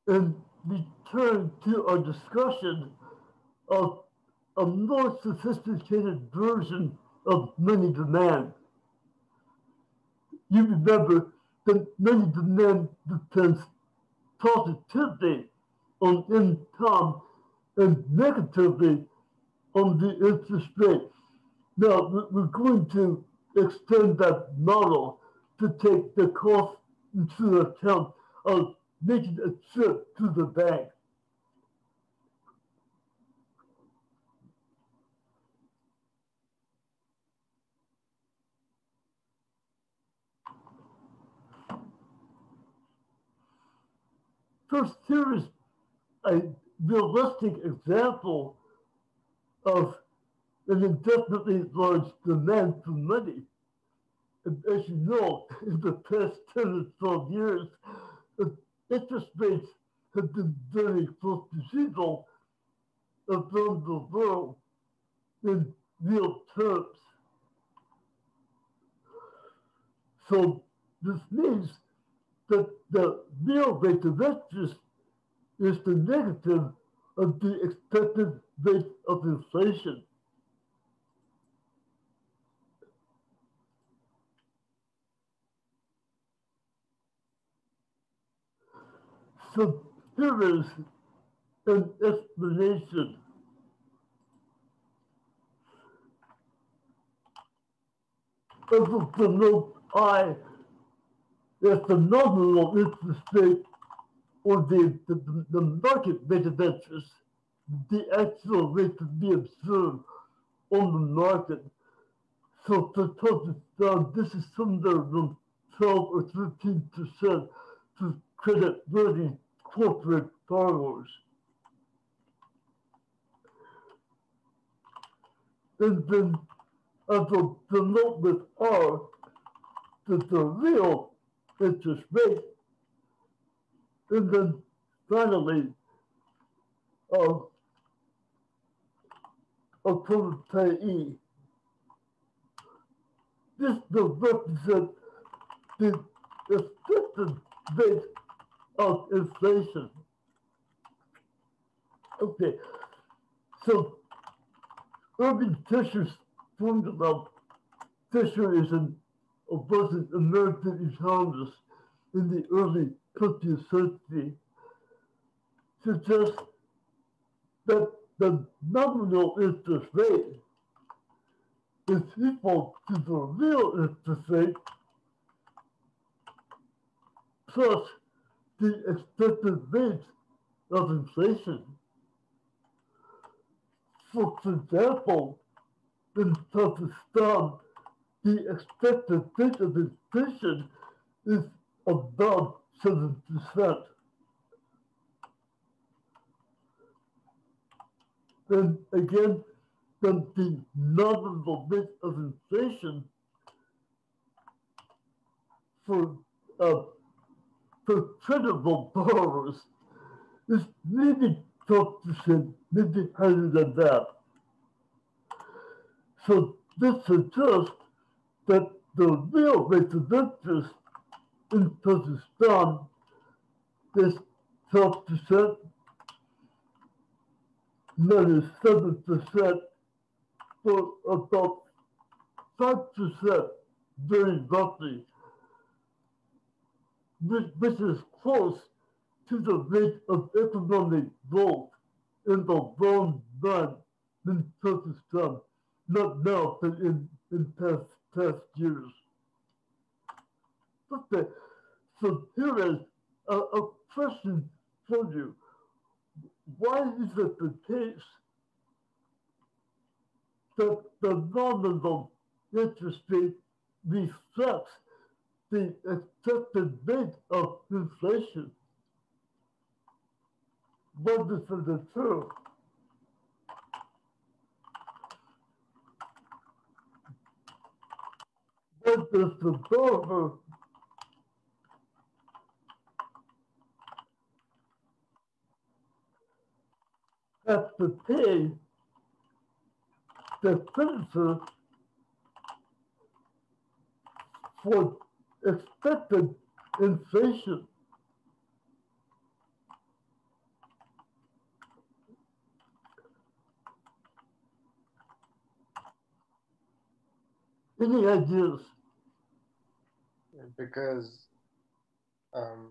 and return to our discussion of a more sophisticated version of money demand. You remember that money demand depends positively on income and negatively on the interest rate. Now, we're going to extend that model to take the cost into account of making a trip to the bank. First, here is a realistic example of an indefinitely large demand for money. And as you know, in the past 10 or 12 years, interest rates have been very close to zero around the world in real terms. So this means that the real rate of interest is the negative of the expected rate of inflation. So here is an explanation. Of the note I is the nominal interest rate or the market rate of interest, the actual rate to be observed on the market. So for Pakistan, this is somewhere around 12 or 13% for credit-worthy corporate borrowers. And then as a denote with R, the real interest rate, and then finally, uh, a total payee. This will represent the expected rate of inflation. Okay, so Irving Fisher's formula, Fisher is was an American economist in the early 20th century, suggests that the nominal interest rate is equal to the real interest rate plus the expected rate of inflation. For example, in Pakistan, the expected rate of inflation is about 7%. Then again, the nominal rate of inflation for uh, for credible borrowers is maybe 12%, maybe higher than that. So this suggests that the real rate of interest in Pakistan is 12%, minus 7%, for about 5%, very roughly, which is close to the rate of economic growth in the long run in Pakistan, not now, but in past years. Okay, so here is a question for you. Why is it the case that the nominal interest rate reflects the expected rate of inflation? What is the true? What does the borrower have to pay the creditor for expected inflation? Any ideas? Because um,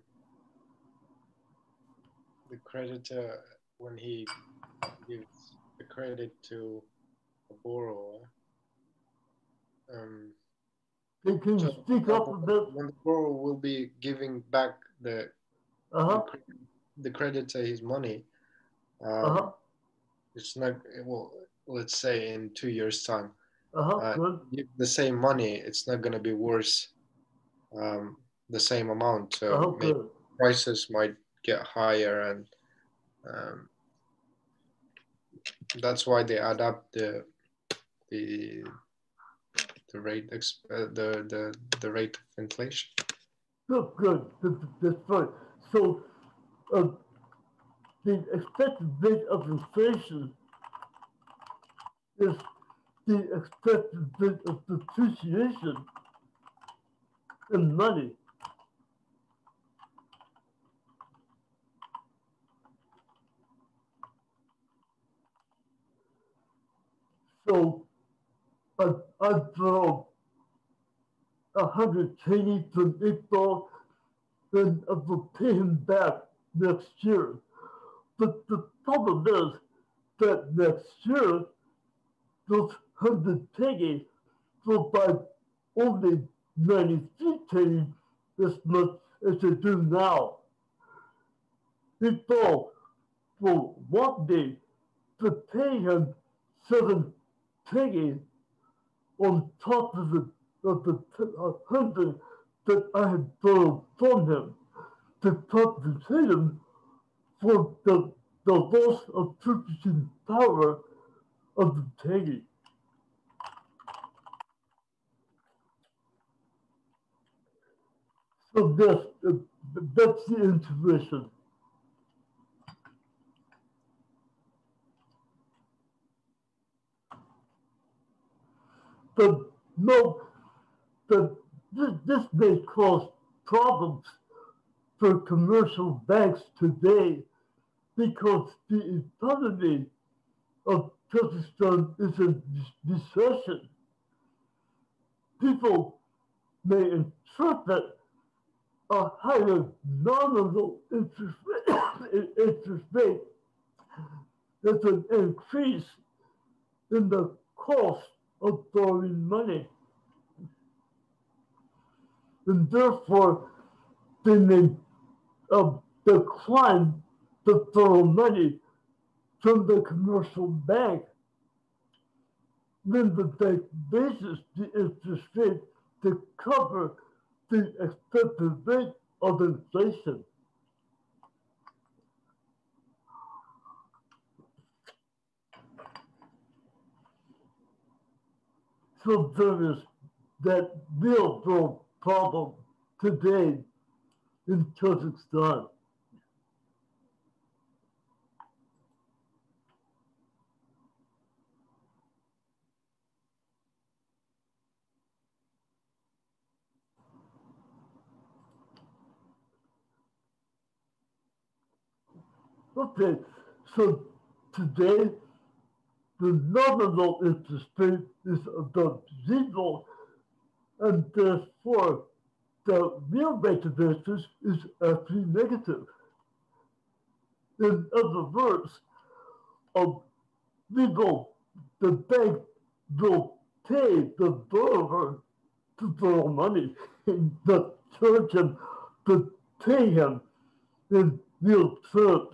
the creditor, when he gives the credit to a borrower, um, Can you so for speak up example, a bit? when the borrower will be giving back the Uh-huh, cre- the creditor his money, uh-huh, um, it's not, well, let's say in 2 years' time, uh-huh, good. give the same money, it's not going to be worth um, the same amount. So Uh-huh, maybe good. prices might get higher, and um, that's why they adapt the the rate the rate of inflation. Good, good. That's fine. So, uh, the expected rate of inflation is the expected rate of depreciation in money. So, I borrow 100 pennies from Iqbal, then I will pay him back next year. But the problem is that next year, those 100 pennies will buy only 93 pennies as much as they do now. Iqbal will want me to pay him 7 pennies on top of the 100 that I had borrowed from him to compensate him for the loss of purchasing power of the penny. So that's the intuition. But no, this may cause problems for commercial banks today because the economy of Kazakhstan is in recession. People may interpret a higher nominal interest rate as an increase in the cost of borrowing money, and therefore they may uh, decline to borrow money from the commercial bank. Then the bank raises the interest rate to cover the expected rate of inflation. So there is that real world problem today in Kazakhstan. Okay, so today the nominal interest rate is above zero, and therefore the real rate of interest is actually negative. In other words, um, we will, the bank will pay the borrower to borrow money and not charge him to pay him in real terms.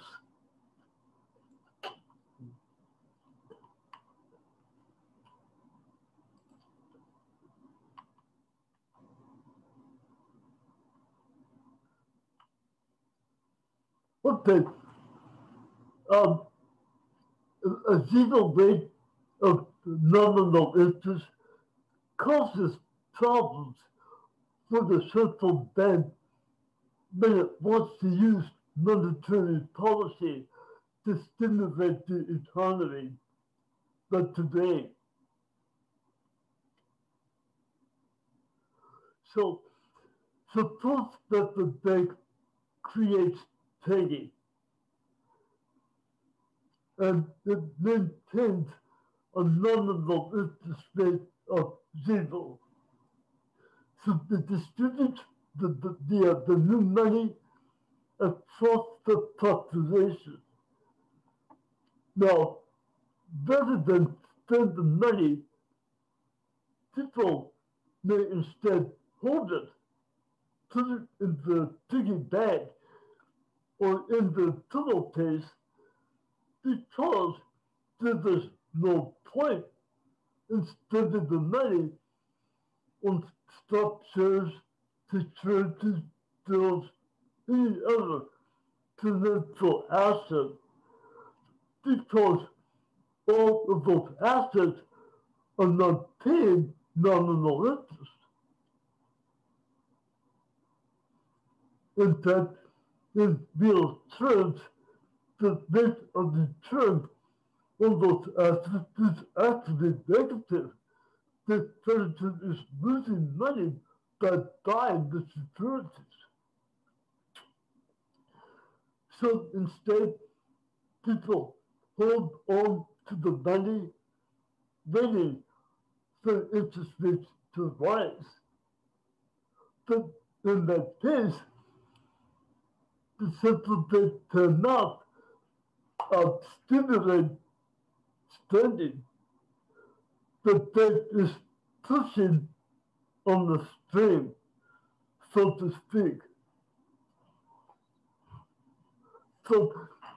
Okay, um, a zero rate of nominal interest causes problems for the central bank when it wants to use monetary policy to stimulate the economy. But today, so suppose that the bank creates payday and it maintains a nominal interest rate of zero. So they distribute the new money across the population. Now, rather than spend the money, people may instead hold it, put it in the piggy bank or in the pillowcase because there's no point in spending the money on structures, securities, bills, any other financial asset because all of those assets are not paying nominal interest. In fact, in real terms, the rate of return on those assets is actually negative. The creditor is losing money by buying the securities. So instead, people hold on to the money, waiting for interest rates to rise. But in that case, the central bank cannot stimulate spending. The bank is pushing on the string, so to speak. So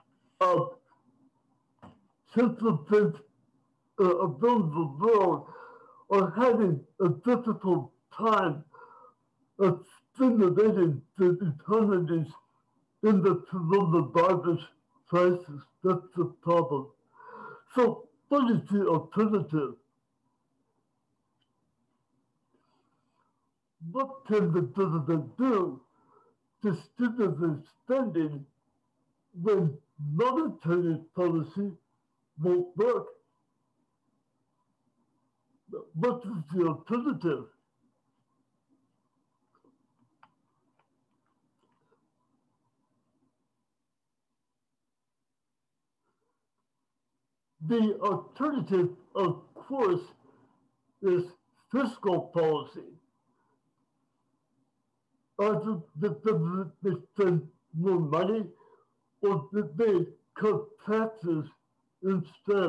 central banks around the world are having a difficult time of stimulating the economies in the coronavirus crisis. That's the problem. So what is the alternative? What can the president do to stimulate spending when monetary policy won't work? What is the alternative? The alternative, of course, is fiscal policy. Either the government may spend more money or that they cut taxes instead.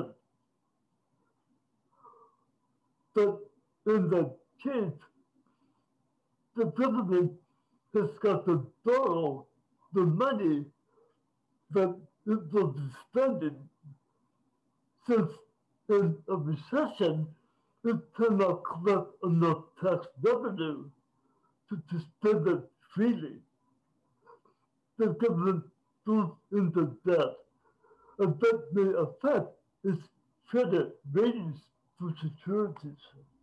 But in that case, the government has got to borrow the money that it will be spending, since in a recession, it cannot collect enough tax revenue to spend it freely. The government goes into debt, and that may affect its credit ratings for securities.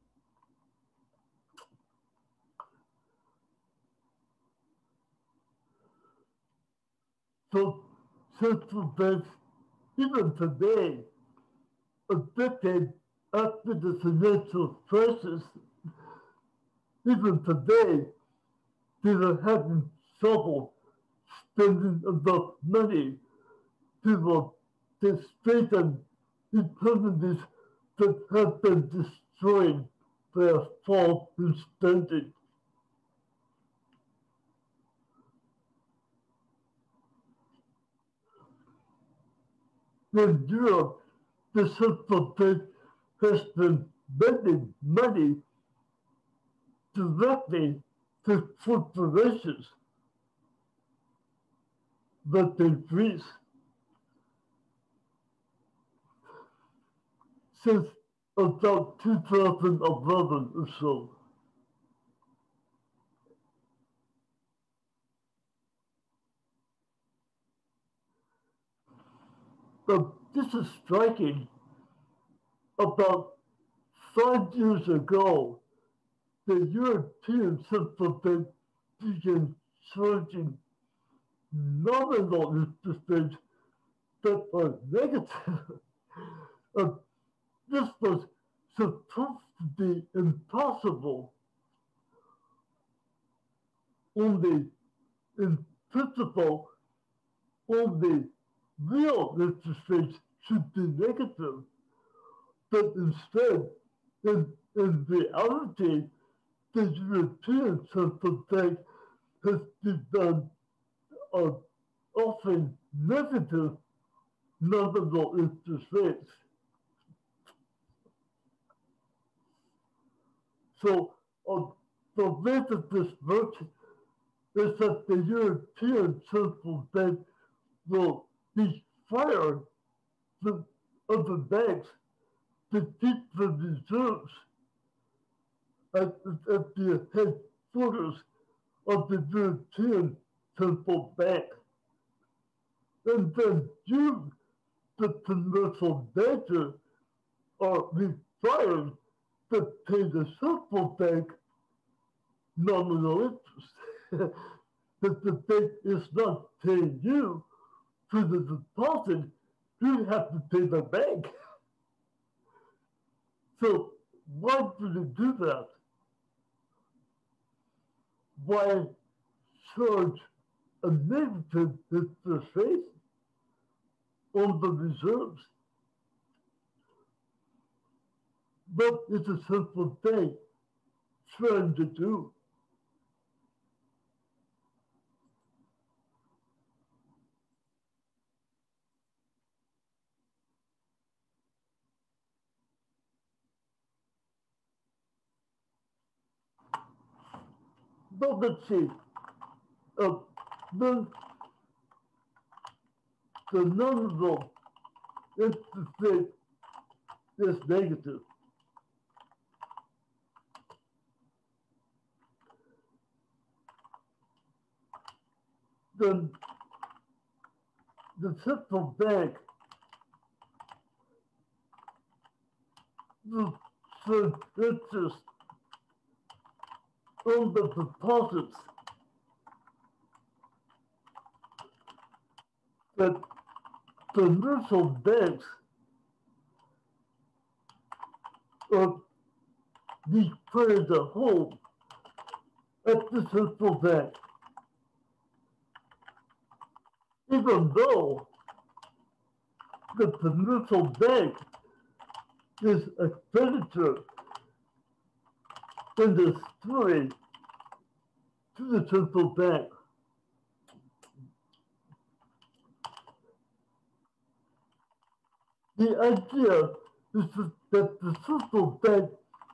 So central banks, even today, a decade after the financial crisis, even today, they are having trouble spending enough money to strengthen economies that have been destroyed by a fall in spending. In Europe, the central bank has been lending money directly to corporations, but in Greece, since about 2011 or so. But this is striking. About 5 years ago, the European Central Bank began charging nominal interest rates that are negative. uh, this was supposed to be impossible. Only in principle, only real interest rates should be negative. But instead, in reality, the European Central Bank has begun offering negative nominal interest rates. So the way that this works is that the European Central Bank will require the other banks to keep the reserves at the headquarters of the European Central Bank. And then you, the commercial banker, are required to pay the central bank nominal interest. That the bank is not paying you for the deposit, you have to pay the bank. So why do they do that? Why charge a negative interest rate on the reserves? What is the central bank trying to do? But let's see, then the nominal interest rate is negative. Then the central bank will charge interest on the deposits that commercial banks are required to hold at the central bank, even though the commercial bank is a creditor in the story to the central bank. The idea is that the central bank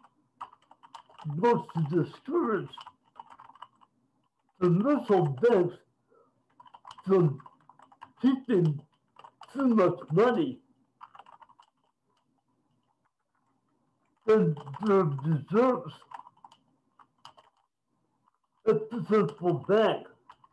wants to discourage commercial banks from keeping too much money in their reserves at the central bank.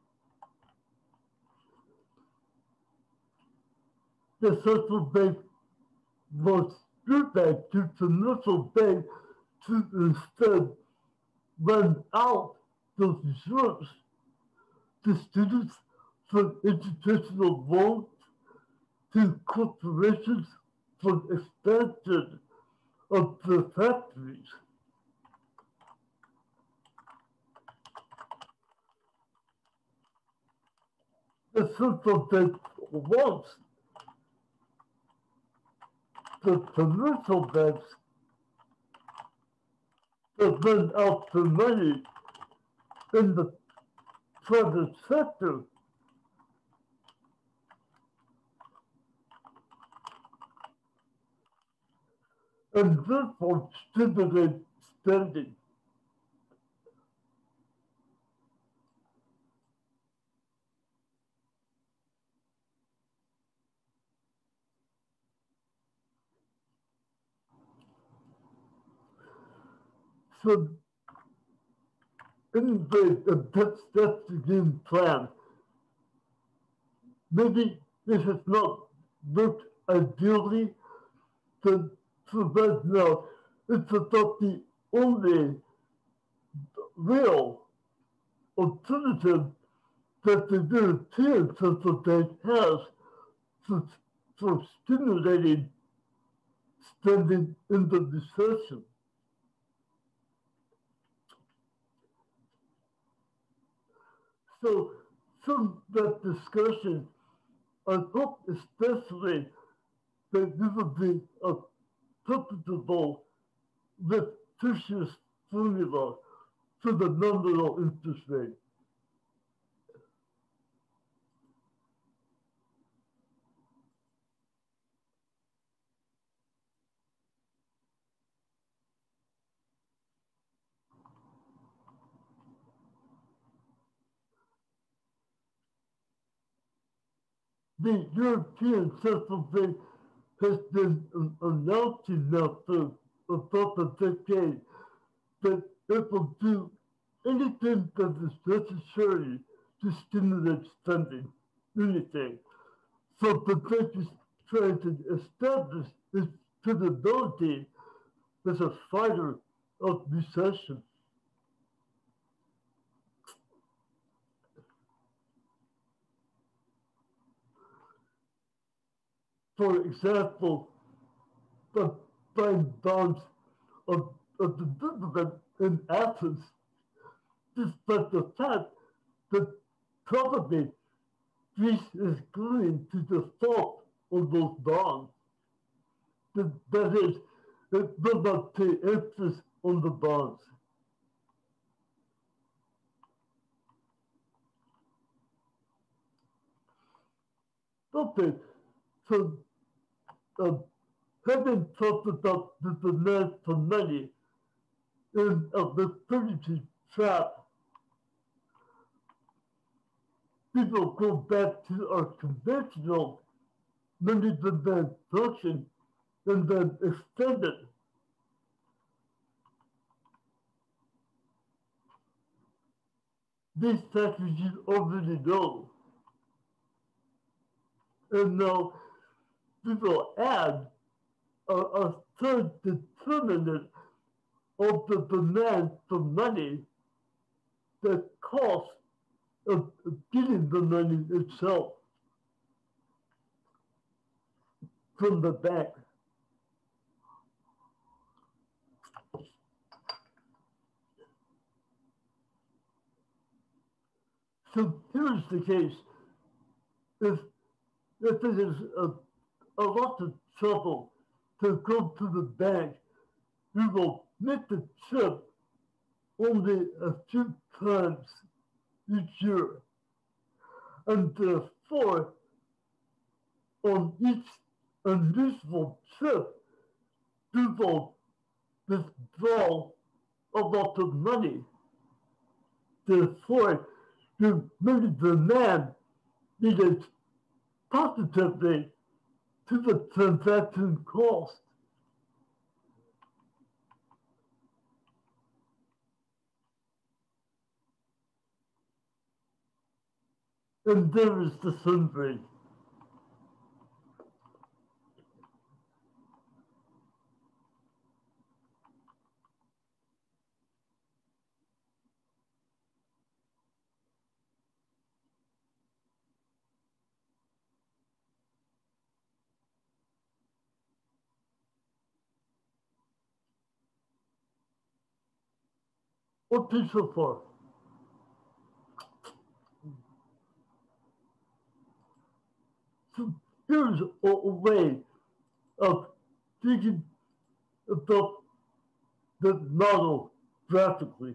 The central bank wants your bank to commercial bank to instead lend out those reserves to students for educational loans, to corporations for expansion of their factories. The central bank wants the commercial banks to lend out the money in the private sector. And therefore stimulate spending. So anyway, that's the game plan. Maybe this has not worked ideally, but for right now, it's about the only real alternative that the European Central Bank has for stimulating spending in the recession. So from that discussion, I hope especially that we will be comfortable with Fisher's formula to the nominal interest rate. The European Central Bank has been announcing now for about a decade that it will do anything that is necessary to stimulate spending, anything. So the bank is trying to establish its credibility as a fighter of recession. For example, the buying bonds of the government in Athens, despite the fact that probably Greece is going to default on those bonds. That is, it will not pay interest on the bonds. Okay, so uh, having talked about the demand for money in a liquidity trap, people go back to our conventional money demand function and then extend it. These factors you already know. And now people add a third determinant of the demand for money, the cost of getting the money itself from the bank. So here's the case. If it is a lot of trouble to go to the bank, we will make the trip only a few times each year. And therefore, on each unusual trip, people withdraw a lot of money. Therefore, the money demand relates positively to the transaction cost. And there is the summary. Okay, so far. So here's a way of thinking about the model graphically.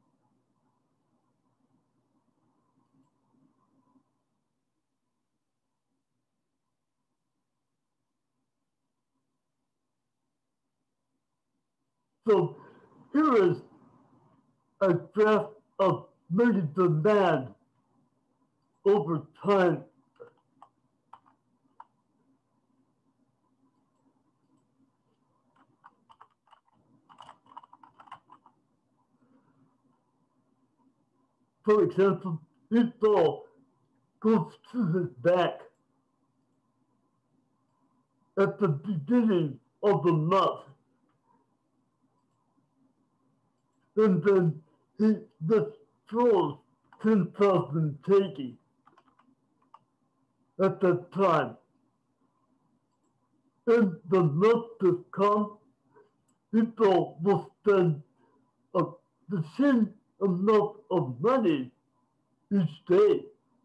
So here is a graph of money demand over time. For example, it all goes to the back at the beginning of the month. And then he withdraws 10,000 KD at that time. In the month to come, people will spend the same amount of money each day.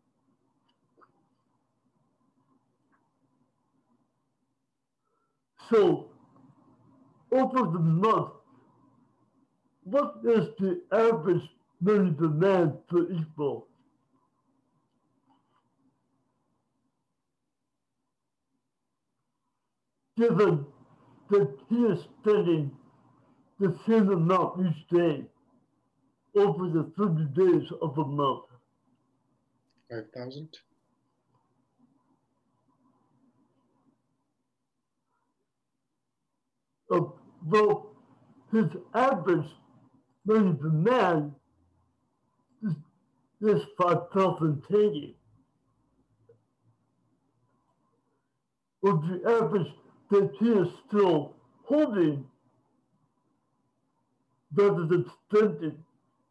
So, over the month, what is the average money demand for equal. Given that he is spending the same amount each day over the 30 days of a month. 5,000. Well, his average money demand is 5,000 tenge. Well, the average that he is still holding rather than spending.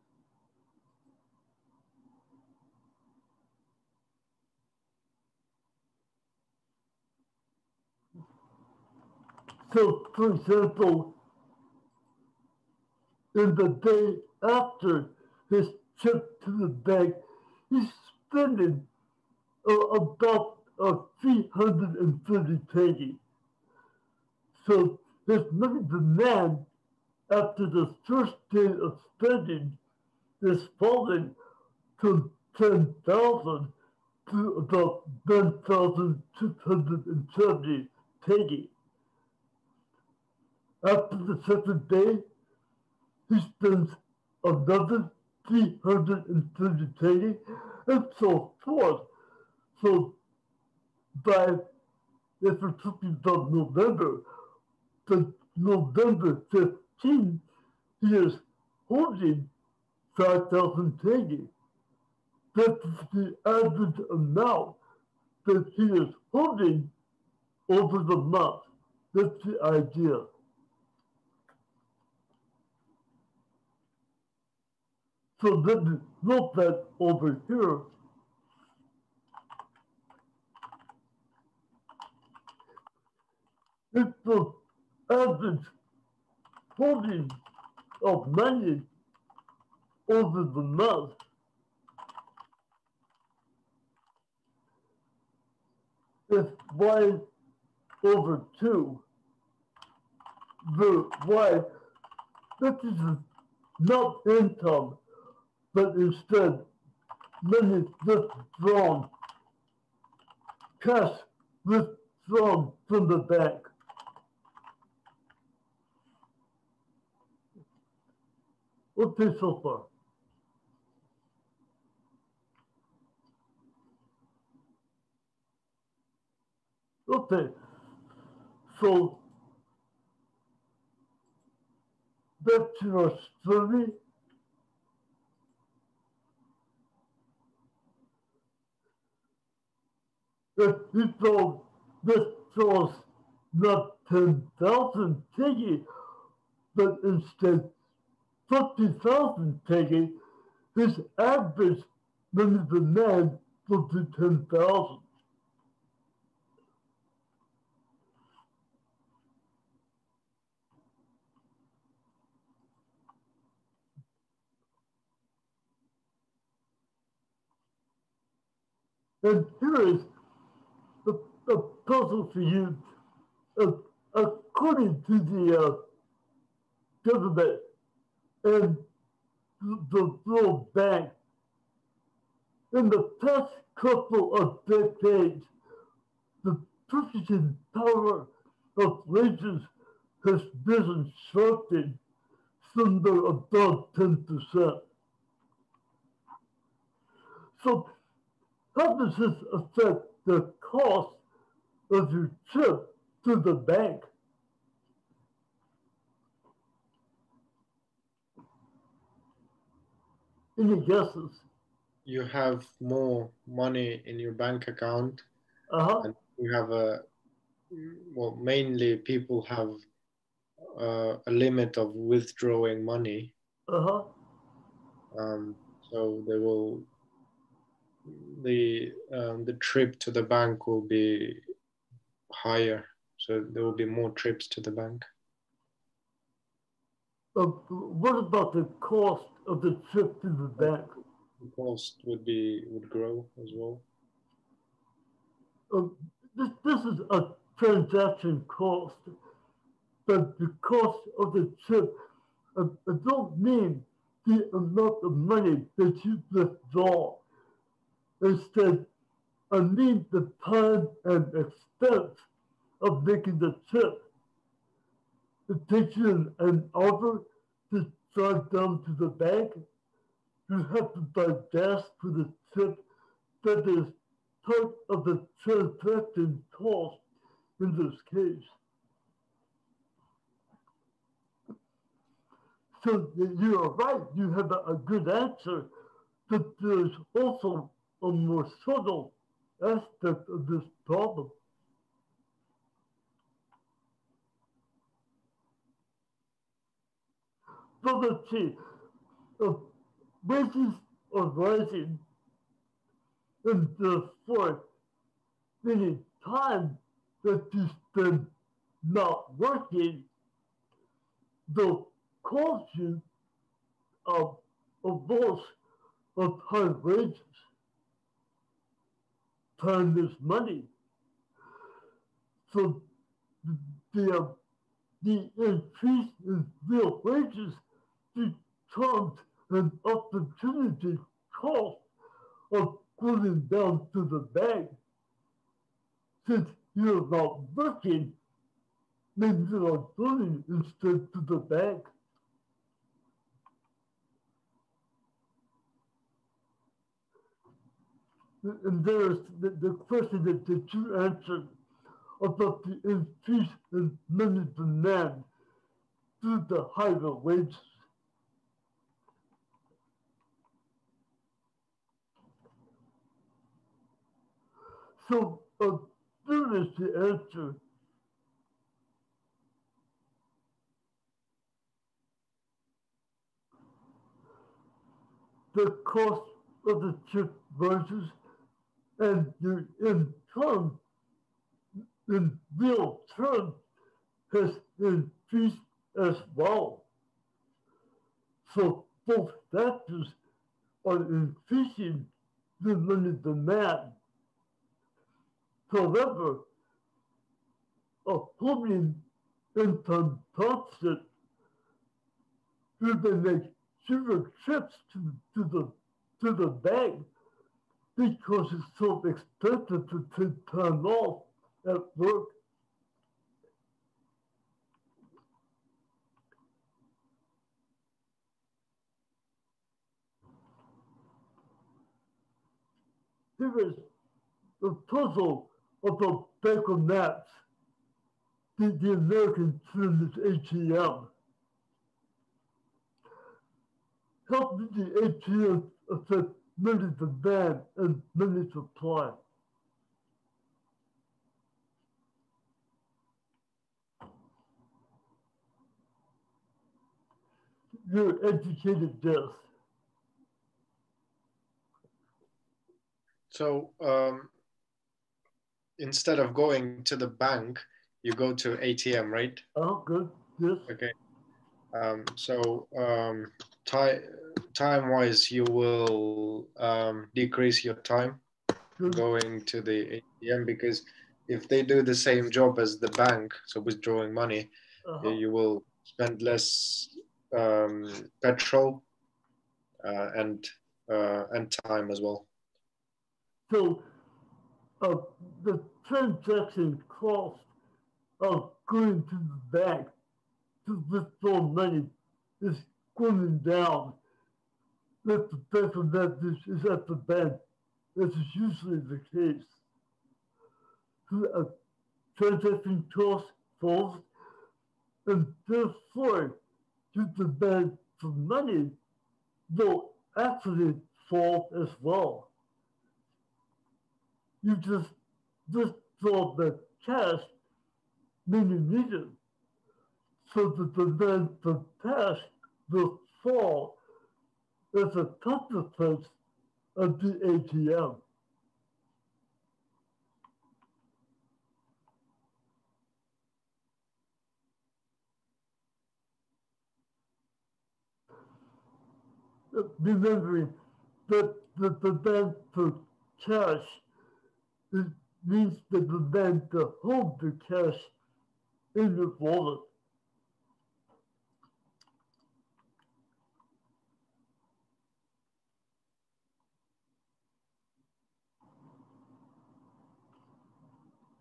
So, for example, in the day after his trip to the bank, he's spending about 330 tenge. So his money demand after the first day of spending is falling to 10,000 to about 1,670 tenge. After the second day, he spends another 330 tenge, and so forth. So by, if we're talking about November, the November 15th, he is holding 5,000 tenge. That's the average amount that he is holding over the month. That's the idea. So let me note that over here. It's the average holding of money over the month. Is y over 2, where y, this is not income, but instead money withdrawn, cash withdrawn from the bank. Okay, so far. Okay, so back to our story. That people withdraws not 10,000 tenge, but instead 50,000 tenge, his average money demand will be 10,000. And here is a puzzle for you. According to the government and the World Bank, in the past couple of decades, the purchasing power of wages has risen sharply, somewhere above 10%. So how does this affect the cost of your trip to the bank? Any guesses? You have more money in your bank account, and you have well, mainly people have a limit of withdrawing money. So they will, the trip to the bank will be higher. So there will be more trips to the bank. What about the cost of the trip to the bank? The cost would grow as well. This is a transaction cost, but the cost of the trip, I don't mean the amount of money that you withdraw. Instead, I mean the time and expense of making the trip. It takes you an hour to drive down to the bank. You have to buy gas for the trip that is part of the transaction cost in this case. So you are right, you have a good answer, but there's also a more subtle aspect of this problem. So let's see, wages are rising, and therefore, any time that you spend not working will cause you a loss of high wages. Time is money. So the increase in real wages becomes an opportunity cost of going down to the bank. Since you're not working, then you are going instead to the bank. And there's the question that you answered about the increase in money demand due to higher wages. So there is the answer. The cost of the chip rises and your income in real terms has increased as well. So both factors are increasing the money demand. However, a holding income deficit, you can make fewer trips to the bank because it's so expensive to take time off at work. Here is the puzzle about bankomats. The American term is ATM. Help the ATM affect money demand and money supply. You're educated guess. So instead of going to the bank, you go to ATM, right? Oh, good. Yes. Okay. Time-wise, you will decrease your time going to the ATM, because if they do the same job as the bank, so withdrawing money, you will spend less petrol and time as well. So the transaction cost of going to the bank to withdraw money is going down. If the bankomat is at the bank, this is usually the case. Transaction cost falls, and therefore, the demand for money will actually fall as well. You just withdraw the cash when you need it. So the demand for cash will fall as a consequence of the ATM. Remembering that the demand for cash means the demand to hold the cash in your wallet.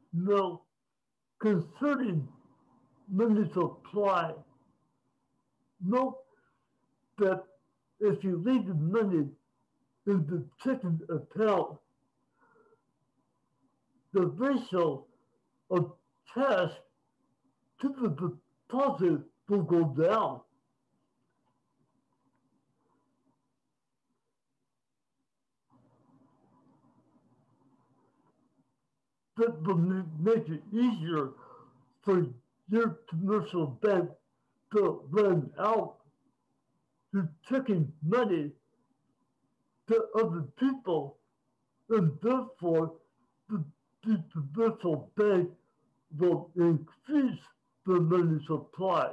Now, concerning money supply, note that if you leave the money in the checking account, the ratio of cash to the deposit will go down. That will make it easier for your commercial bank to lend out your checking money to other people, and therefore the commercial bank will increase the money supply.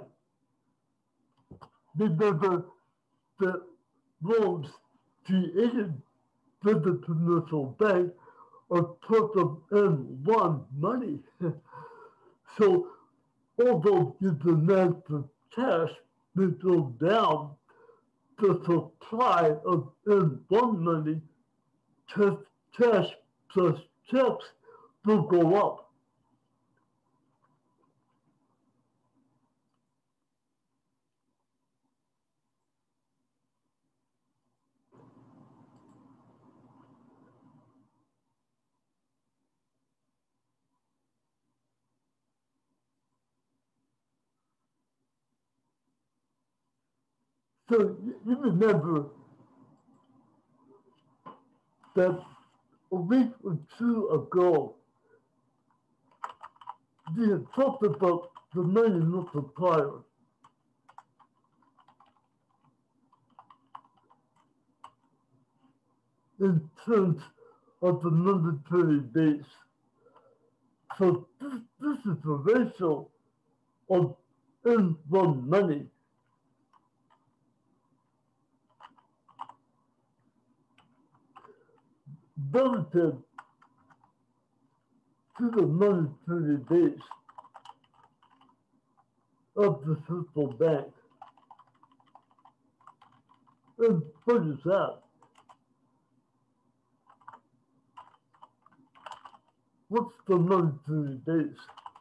Remember that loans created by the commercial bank are part of N1 money. So although the demand for cash may go down, the supply of N1 money, cash plus checks, will go up. So you remember that a week or two ago, we had talked about the money multiplier. In terms of the monetary base. So this is the ratio of N1 money relative to the monetary base of the central bank. And what is that? What's the monetary base?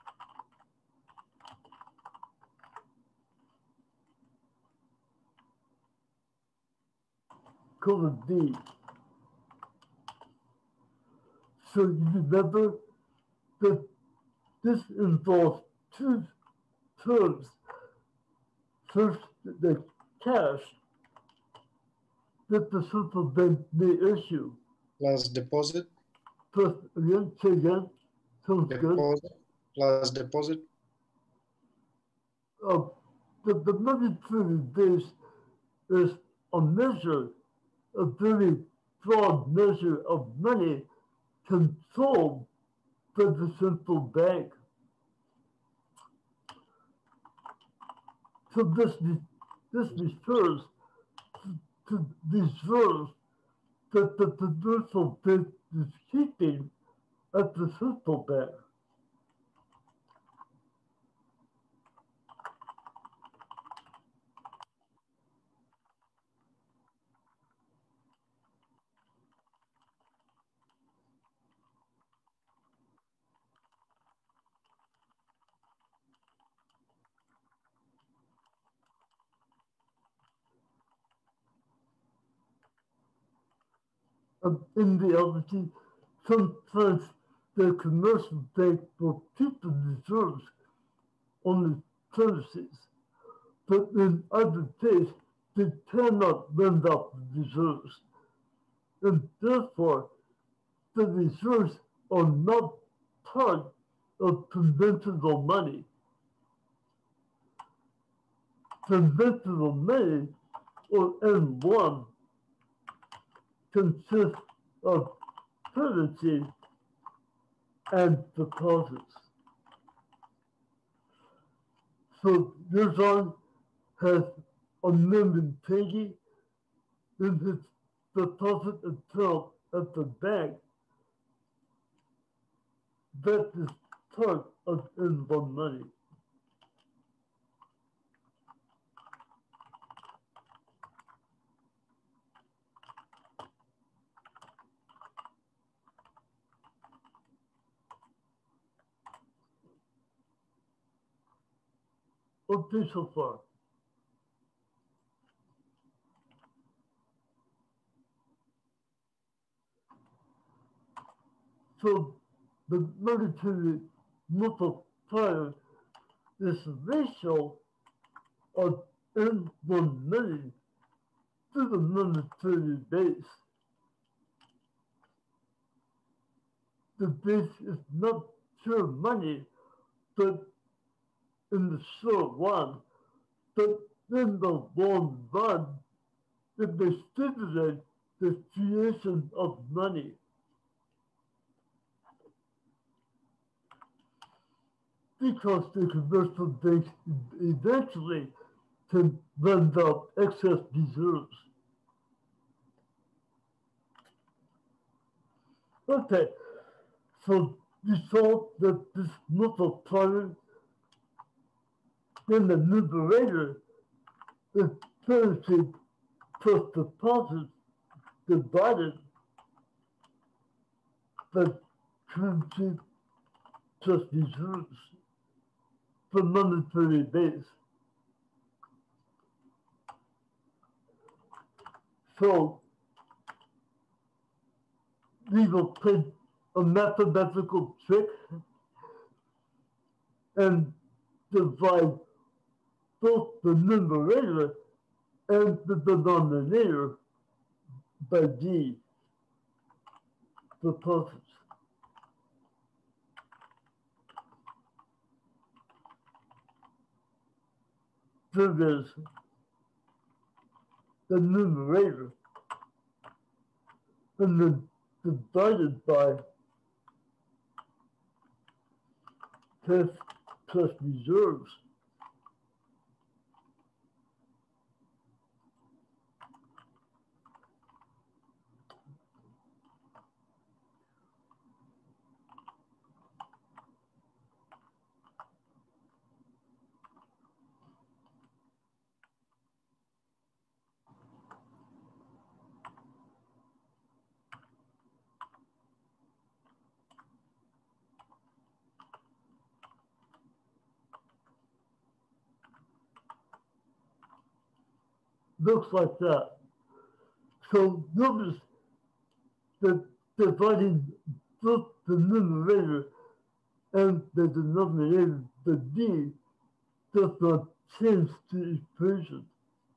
Color D. So you remember that this involves two terms. First, the cash that the central bank may issue. Plus deposit. Plus, again, say again. Sounds deposit, good. Plus deposit. The monetary base is a measure, a very broad measure of money controlled by the central bank. So this refers to reserves that the central bank is keeping at the central bank. In reality, sometimes the commercial bank will keep the reserves on the premises, but in other cases, they cannot lend out the reserves. And therefore, the reserves are not part of conventional money. Conventional money, or N1, consists of currency and deposits. So Yuan has a million piggy in his deposit account at the bank. That is part of N1 money. Okay, so far. So the monetary multiplier is the ratio of N1 million to the monetary base. The base is not pure money, but in the short run, but in the long run, it may stimulate the creation of money. Because the commercial banks eventually can lend out excess reserves. Okay, so we saw that this multiplier in the numerator is currency plus deposits divided by currency plus reserves for monetary base. So we will play a mathematical trick and divide both the numerator and the denominator by D, deposits. There is the numerator and then divided by cash plus reserves. Looks like that. So notice that dividing both the numerator and the denominator, the D, does not change the equation.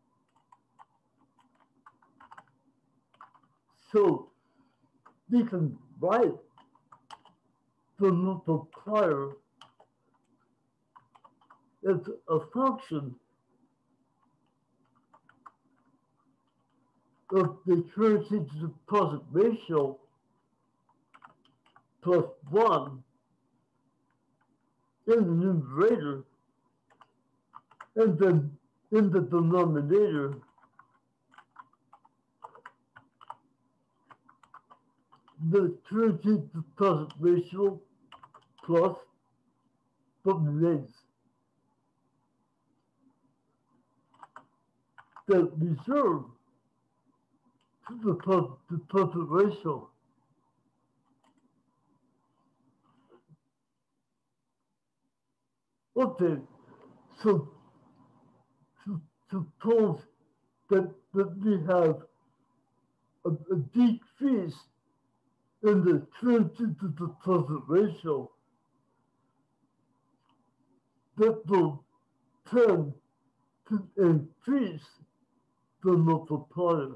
So we can write the multiplier as a function of the currency to deposit ratio plus 1 in the numerator, and then in the denominator, the currency deposit ratio plus the remains. The reserve to the deposit ratio. Okay, so suppose that we have a decrease in the currency to deposit ratio that will tend to increase the multiplier.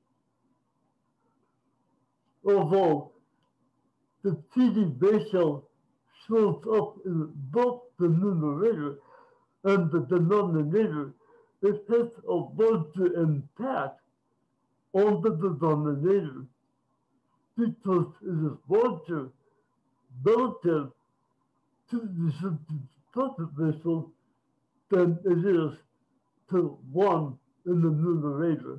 Although the TD ratio shows up in both the numerator and the denominator, it has a larger impact on the denominator because it is larger relative to the deposit ratio than it is to 1 in the numerator.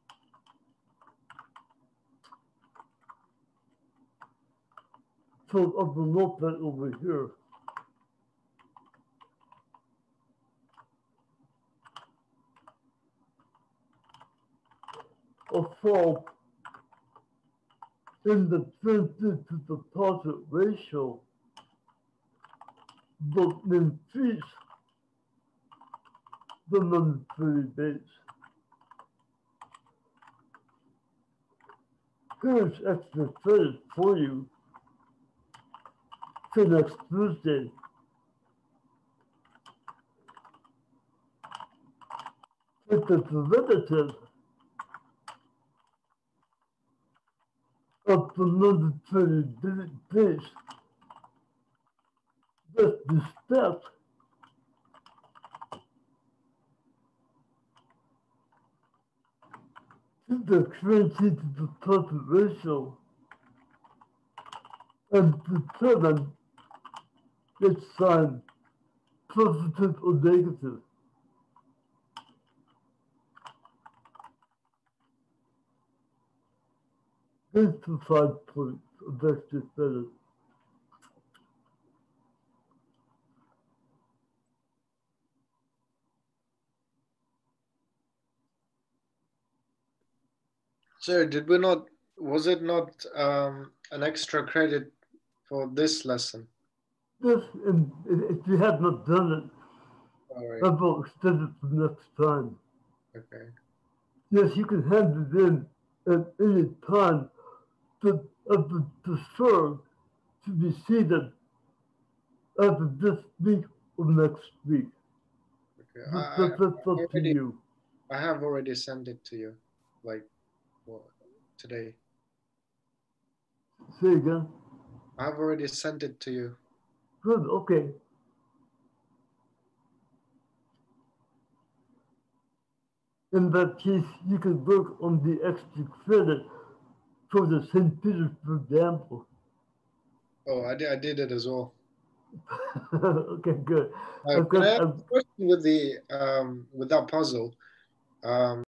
So I will note that over here. A fall in the currency to deposit ratio will increase the monthly days. Here's extra credit for you for next Tuesday. If the derivative of the monthly days, just the step the currency to the profit ratio and determine its sign, positive or negative. Here's the 5 points of extra credit. Sir, was it not an extra credit for this lesson? Yes, and if you have not done it, I will extend it for next time. Okay. Yes, you can hand it in at any time, but I would prefer to receive it either this week or next week. Okay. That's up to you. I have already sent it to you, today. Say again? I have already sent it to you. Good, okay. In that case, you can work on the extra credit for the St. Petersburg example. Oh, I did it as well. Okay, good. Can I ask a question with that puzzle?